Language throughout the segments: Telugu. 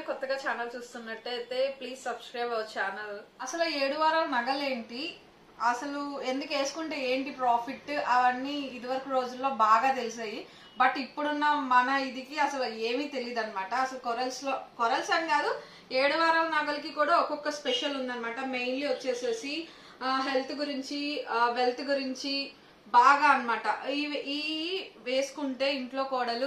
కొత్తగా ఛానల్ చూస్తున్నట్టయితే ప్లీజ్ సబ్స్క్రైబ్ అవర్ ఛానల్. అసలు 7 వారాల నగలేంటి, అసలు ఎందుకు వేసుకుంటే ఏంటి ప్రాఫిట్, అవన్నీ ఇదివరకు రోజుల్లో బాగా తెలిసాయి. బట్ ఇప్పుడున్న మన ఇదికి అసలు ఏమీ తెలియదు అనమాట. అసలు కొరల్స్ అని కాదు, 7 వారాల నగలకి కూడా ఒక్కొక్క స్పెషల్ ఉందన్నమాట. మెయిన్లీ వచ్చేసేసి హెల్త్ గురించి, వెల్త్ గురించి బాగా అనమాట. ఈ వేసుకుంటే ఇంట్లో కోడలు,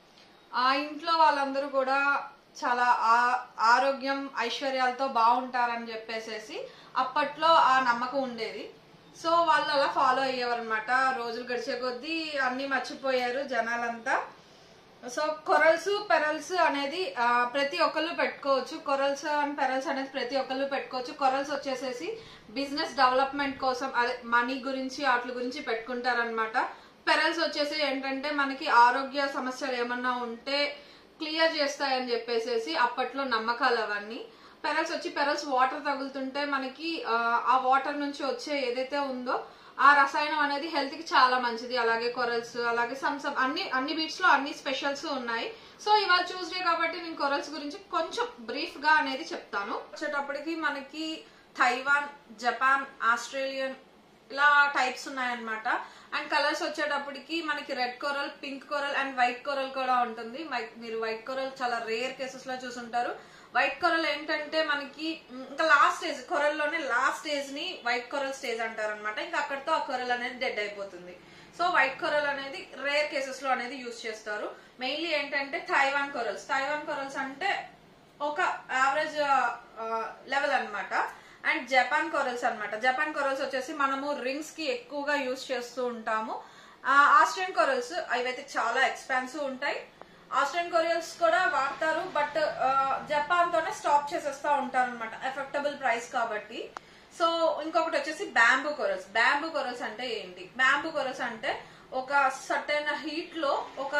ఆ ఇంట్లో వాళ్ళందరూ కూడా చాలా ఆరోగ్యం ఐశ్వర్యాలతో బాగుంటారని చెప్పేసేసి అప్పట్లో ఆ నమ్మకం ఉండేది. సో వాళ్ళు అలా ఫాలో అయ్యేవారు అనమాట. రోజులు గడిచే కొద్దీ అన్ని మర్చిపోయారు జనాలంతా. సో కొరల్స్ పెరల్స్ అనేది ప్రతి ఒక్కళ్ళు పెట్టుకోవచ్చు. కొరల్స్ అండ్ పెరల్స్ అనేది ప్రతి ఒక్కళ్ళు పెట్టుకోవచ్చు. కొరల్స్ వచ్చేసేసి బిజినెస్ డెవలప్మెంట్ కోసం, అదే మనీ గురించి వాటి గురించి పెట్టుకుంటారనమాట. పెరల్స్ వచ్చేసి ఏంటంటే మనకి ఆరోగ్య సమస్యలు ఏమన్నా ఉంటే క్లియర్ చేస్తాయని చెప్పేసేసి అప్పట్లో నమ్మకాలు అవన్నీ. పెరల్స్ వాటర్ తగులుతుంటే మనకి ఆ వాటర్ నుంచి వచ్చే ఏదైతే ఉందో ఆ రసాయనం అనేది హెల్త్ కి చాలా మంచిది. అలాగే కొరల్స్, అలాగే అన్ని బీట్స్ లో అన్ని స్పెషల్స్ ఉన్నాయి. సో ఇవాళ ట్యూస్డే కాబట్టి నేను కొరల్స్ గురించి కొంచెం బ్రీఫ్ గా అనేది చెప్తాను. వచ్చేటప్పటికి మనకి తైవాన్, జపాన్, ఆస్ట్రేలియన్ ఇలా టైప్స్ ఉన్నాయన్నమాట. అండ్ కలర్స్ వచ్చేటప్పటికి మనకి red coral, pink coral and white coral కూడా ఉంటుంది. మీరు వైట్ కొరల్ చాలా రేర్ కేసెస్ లో చూసుంటారు. వైట్ కొరల్ ఏంటంటే మనకి ఇంకా లాస్ట్ స్టేజ్, కొరల్లోనే లాస్ట్ స్టేజ్ ని వైట్ కొరల్ స్టేజ్ అంటారు అనమాట. ఇంకా అక్కడితో ఆ కొరల్ అనేది డెడ్ అయిపోతుంది. సో వైట్ కొరల్ అనేది రేర్ కేసెస్ లో అనేది యూజ్ చేస్తారు. మెయిన్లీ ఏంటంటే తైవాన్ కొరల్స్ అంటే ఒక యావరేజ్ లెవెల్ అనమాట. అండ్ జపాన్ కొరల్స్ అనమాట. జపాన్ కొరల్స్ వచ్చేసి మనము రింగ్స్ కి ఎక్కువగా యూజ్ చేస్తూ ఉంటాము. ఆస్ట్రియన్ కొరల్స్ అవైతే చాలా ఎక్స్పెన్సివ్ ఉంటాయి. ఆస్ట్రియన్ కొరల్స్ కూడా వాడతారు, బట్ జపాన్ తోనే స్టాప్ చేసేస్తా ఉంటారు అనమాట, ఎఫెక్టబుల్ ప్రైస్ కాబట్టి. సో ఇంకొకటి వచ్చేసి బ్యాంబూ కొరల్స్ అంటే ఏంటి? బ్యాంబూ కొరల్స్ అంటే ఒక సర్టెన్ హీట్ లో ఒక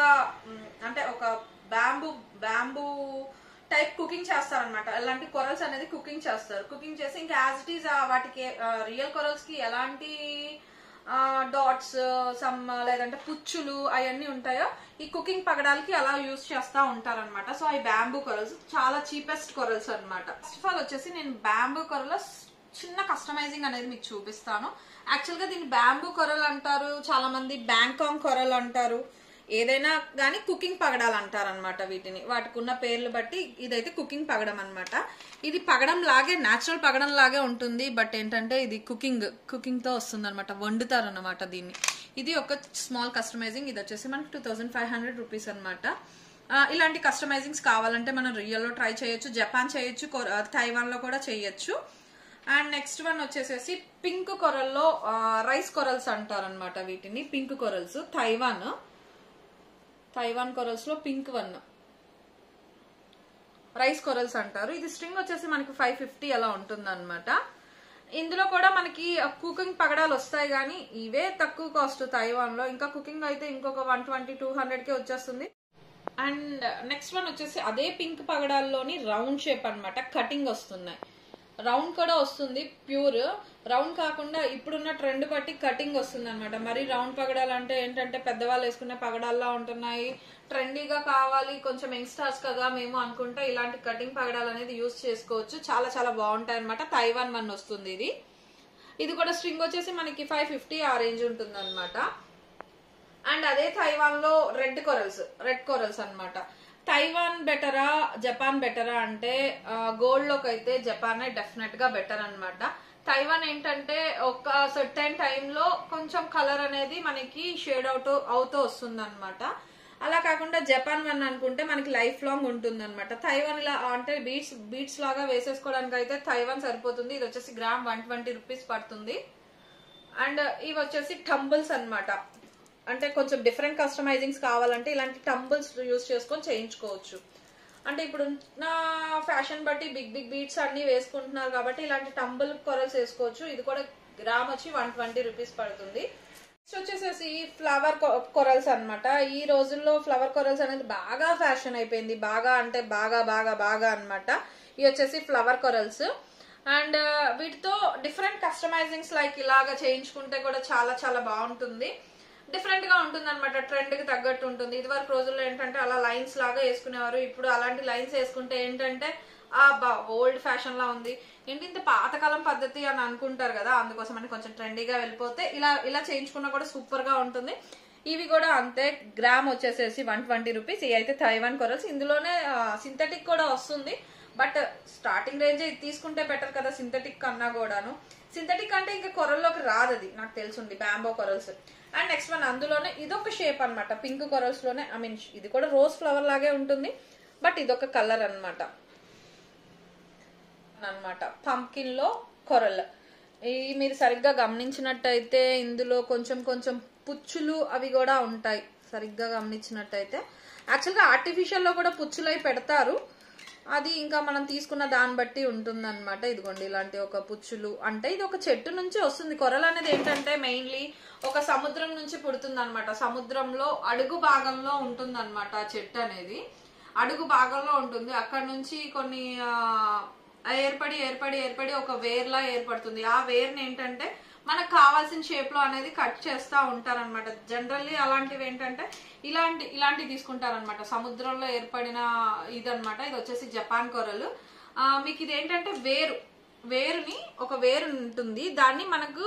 బ్యాంబూ టైప్ కుకింగ్ చేస్తారనమాట. అలాంటి కొరల్స్ అనేది కుకింగ్ చేస్తారు. కుకింగ్ చేసి ఇంకా యాజ్ ఇట్ ఈస్ వాటికి రియల్ కొరల్స్ కి ఎలాంటి డాట్స్ లేదంటే పుచ్చులు అవన్నీ ఉంటాయో ఈ కుకింగ్ పగడాలకి అలా యూజ్ చేస్తా ఉంటారనమాట. సో ఈ బ్యాంబూ కొరల్స్ చాలా చీపెస్ట్ కొరల్స్ అనమాట. ఫస్ట్ ఆఫ్ ఆల్ వచ్చేసి నేను బ్యాంబూ కొరల్ చిన్న కస్టమైజింగ్ అనేది మీకు చూపిస్తాను. యాక్చువల్ గా దీన్ని బ్యాంబూ కొరల్ అంటారు, చాలా మంది బ్యాంకాంగ్ కొరల్ అంటారు. ఏదైనా గానీ కుకింగ్ పగడాలు అంటారు అనమాట వీటిని. వాటికి ఉన్న పేర్లు బట్టి ఇదైతే కుకింగ్ పగడం అనమాట. ఇది పగడం లాగే, నేచురల్ పగడం లాగే ఉంటుంది. బట్ ఏంటంటే ఇది కుకింగ్ తో వస్తుంది అనమాట, వండుతారు అనమాట దీన్ని. ఇది ఒక స్మాల్ కస్టమైజింగ్. ఇది వచ్చేసి మనకి 2500 రూపీస్ అనమాట. ఇలాంటి కస్టమైజింగ్స్ కావాలంటే మనం రియల్ లో ట్రై చేయొచ్చు, జపాన్ చేయొచ్చు, తైవాన్ లో కూడా చేయొచ్చు. అండ్ నెక్స్ట్ వన్ వచ్చేసేసి పింక్ కొరల్లో రైస్ కొరల్స్ అంటారు అనమాట వీటిని. పింక్ కొరల్స్ తైవాన్ కొరల్స్ లో పింక్ వన్ రైస్ కొరల్స్ అంటారు. ఇది స్ట్రింగ్ వచ్చేసి మనకి 550 అలా ఉంటుంది అనమాట. ఇందులో కూడా మనకి కుకింగ్ పగడాలు వస్తాయి, కానీ ఇవే తక్కువ కాస్ట్ తైవాన్ లో. ఇంకా కుకింగ్ అయితే ఇంకొక 120-200 కే వచ్చేస్తుంది. అండ్ నెక్స్ట్ వన్ వచ్చేసి అదే పింక్ పగడాల్లోని రౌండ్ షేప్ అనమాట, కటింగ్ వస్తున్నాయి. రౌండ్ కూడా వస్తుంది, ప్యూర్ రౌండ్ కాకుండా ఇప్పుడున్న ట్రెండ్ బట్టి కటింగ్ వస్తుంది అనమాట. మరి రౌండ్ పగడాలు అంటే ఏంటంటే పెద్దవాళ్ళు వేసుకునే పగడాల్లా ఉంటున్నాయి, ట్రెండీగా కావాలి, కొంచెం యంగ్స్టర్స్ కదా మేము అనుకుంటే ఇలాంటి కటింగ్ పగడాలు అనేది యూజ్ చేసుకోవచ్చు. చాలా చాలా బాగుంటాయి అనమాట. తైవాన్ వన్ వస్తుంది ఇది కూడా స్ట్రింగ్ వచ్చేసి మనకి 550 ఆ రేంజ్ ఉంటుంది అనమాట. అండ్ అదే తైవాన్ లో రెడ్ కొరల్స్ అనమాట. తైవాన్ బెటరా, జపాన్ బెటరా అంటే గోల్డ్ లోకి అయితే జపానే డెఫినెట్ గా బెటర్ అనమాట. తైవాన్ ఏంటంటే ఒక సర్టెన్ టైంలో కొంచెం కలర్ అనేది మనకి షేడ్ అవుతూ వస్తుంది అనమాట. అలా కాకుండా జపాన్ వన్ అనుకుంటే మనకి లైఫ్ లాంగ్ ఉంటుంది అనమాట. తైవాన్ ఇలా అంటే బీట్స్ లాగా వేసేసుకోవడానికి అయితే తైవాన్ సరిపోతుంది. ఇది వచ్చేసి గ్రామ్ 120 రూపీస్ పడుతుంది. అండ్ ఇవి వచ్చేసి టంబుల్స్ అనమాట. అంటే కొంచెం డిఫరెంట్ కస్టమైజింగ్స్ కావాలంటే ఇలాంటి టంబుల్స్ యూజ్ చేసుకొని చేయించుకోవచ్చు. అంటే ఇప్పుడు నా ఫ్యాషన్ బట్టి బిగ్ బీట్స్ అన్ని వేసుకుంటున్నారు కాబట్టి ఇలాంటి టంబుల్ కొరల్స్ వేసుకోవచ్చు. ఇది కూడా గ్రామ్ వచ్చి 120 రూపీస్ పడుతుంది. నెక్స్ట్ వచ్చేసేసి ఫ్లవర్ కొరల్స్ అనమాట. ఈ రోజుల్లో ఫ్లవర్ కొరల్స్ అనేది బాగా ఫ్యాషన్ అయిపోయింది. బాగా అంటే బాగా అనమాట. ఇవి వచ్చేసి ఫ్లవర్ కొరల్స్. అండ్ వీటితో డిఫరెంట్ కస్టమైజింగ్స్ లైక్ ఇలాగా చేయించుకుంటే కూడా చాలా చాలా బాగుంటుంది. డిఫరెంట్ గా ఉంటుంది అనమాట, ట్రెండ్ కి తగ్గట్టు ఉంటుంది. ఇదివరకు రోజుల్లో ఏంటంటే అలా లైన్స్ లాగా వేసుకునేవారు, ఇప్పుడు అలాంటి లైన్స్ వేసుకుంటే ఏంటంటే ఓల్డ్ ఫ్యాషన్ లా ఉంది, ఏంటి ఇంత పాతకాలం పద్ధతి అని అనుకుంటారు కదా, అందుకోసం అని కొంచెం ట్రెండీగా వెళ్ళిపోతే ఇలా ఇలా చేయించుకున్నా కూడా సూపర్ గా ఉంటుంది. ఇవి కూడా అంతే, గ్రామ్ వచ్చేసేసి 120 రూపీస్. ఇవి అయితే తైవాన్ కొరల్స్, ఇందులోనే సింథటిక్ కూడా వస్తుంది, బట్ స్టార్టింగ్ రేంజ్ ఇది తీసుకుంటే బెటర్ కదా సింథటిక్ కన్నా కూడాను. సింథటిక్ అంటే ఇంకా కొరల్లోకి రాదు, అది నాకు తెలుసుంది, bamboo corals. And next one అందులోనే ఇదొక షేప్ అనమాట, పింక్ కొరల్స్ లోనే, ఐ మీన్ ఇది కూడా రోజ్ ఫ్లవర్ లాగే ఉంటుంది, బట్ ఇదొక కలర్ అనమాట పంకిన్ లో కొరల్. ఈ మీరు సరిగ్గా గమనించినట్టయితే ఇందులో కొంచెం కొంచెం పుచ్చులు అవి కూడా ఉంటాయి, సరిగ్గా గమనించినట్టయితే. యాక్చువల్గా ఆర్టిఫిషియల్ లో కూడా పుచ్చులు అవి పెడతారు, అది ఇంకా మనం తీసుకున్న దాన్ని బట్టి ఉంటుంది అనమాట. ఇదిగోండి ఇలాంటి ఒక పుచ్చులు, అంటే ఇది ఒక చెట్టు నుంచి వస్తుంది. కొరల్ అనేది ఏంటంటే మెయిన్లీ ఒక సముద్రం నుంచి పుడుతుంది అనమాట, సముద్రంలో అడుగు భాగంలో ఉంటుంది అనమాట. ఆ చెట్టు అనేది అడుగు భాగంలో ఉంటుంది, అక్కడ నుంచి కొన్ని ఏర్పడి ఏర్పడి ఏర్పడి ఒక వేర్లా ఏర్పడుతుంది. ఆ వేర్ని ఏంటంటే మనకు కావాల్సిన షేప్ లో అనేది కట్ చేస్తా ఉంటారనమాట. జనరల్లీ అలాంటివి ఏంటంటే ఇలాంటివి తీసుకుంటారనమాట, సముద్రంలో ఏర్పడిన ఇదనమాట. ఇది వచ్చేసి జపాన్ కొరలు. మీకు ఇది ఏంటంటే వేరుని ఒక వేరు ఉంటుంది, దాన్ని మనకు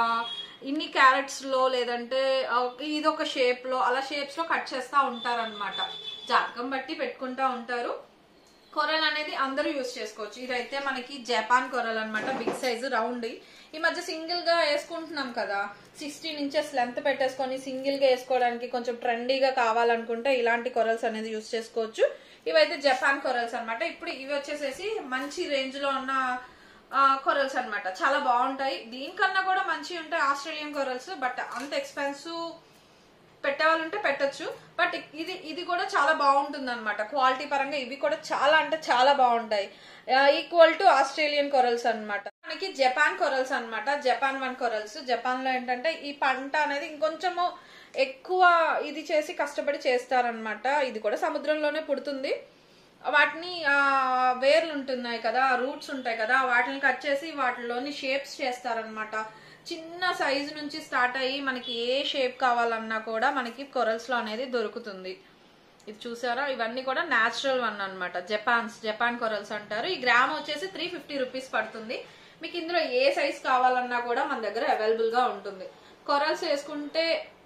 ఇన్ని క్యారెట్స్ లో లేదంటే ఇదొక షేప్ లో అలా షేప్స్ లో కట్ చేస్తా ఉంటారనమాట. జాతకం బట్టి పెట్టుకుంటా ఉంటారు. కొరల్ అనేది అందరూ యూజ్ చేసుకోవచ్చు. ఇదైతే మనకి జపాన్ కొరల్ అనమాట, బిగ్ సైజు రౌండ్. ఈ మధ్య సింగిల్ గా వేసుకుంటున్నాం కదా, 16 ఇంచెస్ లెంత్ పెట్టేసుకొని సింగిల్ గా వేసుకోవడానికి కొంచెం ట్రెండీగా కావాలనుకుంటే ఇలాంటి కొరల్స్ అనేది యూజ్ చేసుకోవచ్చు. ఇవైతే జపాన్ కొరల్స్ అనమాట. ఇప్పుడు ఇవి వచ్చేసేసి మంచి రేంజ్ లో ఉన్న కొరల్స్ అనమాట, చాలా బాగుంటాయి. దీనికన్నా కూడా మంచి ఉంటాయి ఆస్ట్రేలియన్ కొరల్స్, బట్ అంత ఎక్స్పెన్సివ్ పెట్టేవాళ్ళు ఉంటే పెట్టచ్చు, బట్ ఇది కూడా చాలా బాగుంటుంది అనమాట. క్వాలిటీ పరంగా ఇవి కూడా చాలా అంటే చాలా బాగుంటాయి, ఈక్వల్ టు ఆస్ట్రేలియన్ కొరల్స్ అనమాట. మనకి జపాన్ కొరల్స్ అనమాట, జపాన్ 1 కొరల్స్. జపాన్ లో ఏంటంటే ఈ పంట అనేది ఇంకొంచెము ఎక్కువ ఇది చేసి కష్టపడి చేస్తారనమాట. ఇది కూడా సముద్రంలోనే పుడుతుంది. వాటిని వేర్లు ఉంటున్నాయి కదా, రూట్స్ ఉంటాయి కదా, వాటిని కట్ చేసి వాటిలోని షేప్స్ చేస్తారనమాట. చిన్న సైజు నుంచి స్టార్ట్ అయ్యి మనకి ఏ షేప్ కావాలన్నా కూడా మనకి కొరల్స్ లో అనేది దొరుకుతుంది. ఇది చూసారా, ఇవన్నీ కూడా న్యాచురల్ వన్ అనమాట, జపాన్ కొరల్స్ అంటారు. ఈ గ్రామ్ వచ్చేసి 350 రూపీస్ పడుతుంది. మీకు ఇందులో ఏ సైజ్ కావాలన్నా కూడా మన దగ్గర అవైలబుల్ గా ఉంటుంది. కొరల్స్ వేసుకుంటే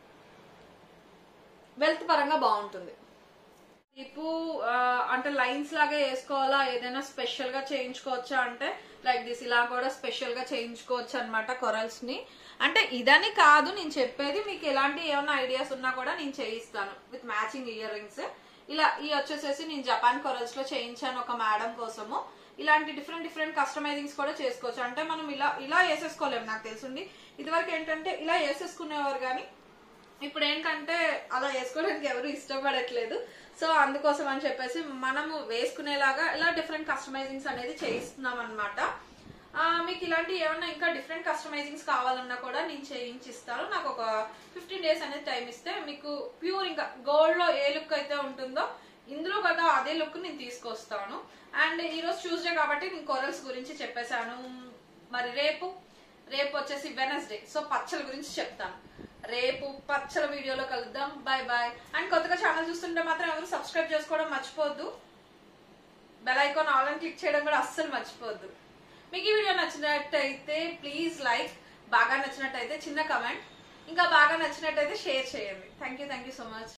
వెల్త్ పరంగా బాగుంటుంది. ఇప్పుడు అంటే లైన్స్ లాగా వేసుకోవాలా, ఏదైనా స్పెషల్ గా చేయించుకోవచ్చా అంటే లైక్ దిస్ ఇలా కూడా స్పెషల్ గా చేయించుకోవచ్చు అనమాట కొరల్స్ ని. అంటే ఇదని కాదు నేను చెప్పేది, మీకు ఎలాంటి ఏమైనా ఐడియాస్ ఉన్నా కూడా నేను చేయిస్తాను విత్ మ్యాచింగ్ ఇయర్ రింగ్స్. ఇలా ఈ వచ్చేసేసి నేను జపాన్ కొరల్స్ లో చేయించాను ఒక మేడం కోసము. ఇలాంటి డిఫరెంట్ కస్టమైజింగ్స్ కూడా చేసుకోవచ్చు. అంటే మనం ఇలా వేసేసుకోలేము, నాకు తెలుసుండి. ఇదివరకు ఏంటంటే ఇలా వేసేసుకునేవారు, కానీ ఇప్పుడు ఏంటంటే అలా వేసుకోవడానికి ఎవరు ఇష్టపడట్లేదు. సో అందుకోసం అని చెప్పేసి మనము వేసుకునేలాగా ఇలా డిఫరెంట్ కస్టమైజింగ్స్ అనేది చేయిస్తున్నాం అనమాట. మీకు ఇలాంటి ఏమన్నా ఇంకా డిఫరెంట్ కస్టమైజింగ్స్ కావాలన్నా కూడా నేను చేయించిస్తాను. నాకు ఒక 15 డేస్ అనేది టైం ఇస్తే మీకు ప్యూర్ ఇంకా గోల్డ్ లో ఏ లుక్ అయితే ఉంటుందో ఇందులో కదా అదే లుక్ నేను తీసుకొస్తాను. అండ్ ఈ రోజు ట్యూస్డే కాబట్టి నేను కొరల్స్ గురించి చెప్పేశాను. మరి రేపు వచ్చేసి వెనస్డే, సో పచ్చల గురించి చెప్తాను. రేపు పచ్చల వీడియోలో కలుద్దాం. Bye bye. అండ్ కొత్తగా ఛానల్ చూస్తుంటే మాత్రం ఎవరు సబ్స్క్రైబ్ చేసుకోవడం మర్చిపోద్దు, బెల్ ఐకాన్ ఆల్ అని క్లిక్ చేయడం కూడా అస్సలు మర్చిపోద్దు. మీకు ఈ వీడియో నచ్చినట్టయితే ప్లీజ్ లైక్, బాగా నచ్చినట్టయితే చిన్న కమెంట్, ఇంకా బాగా నచ్చినట్టయితే షేర్ చేయండి. Thank you so much.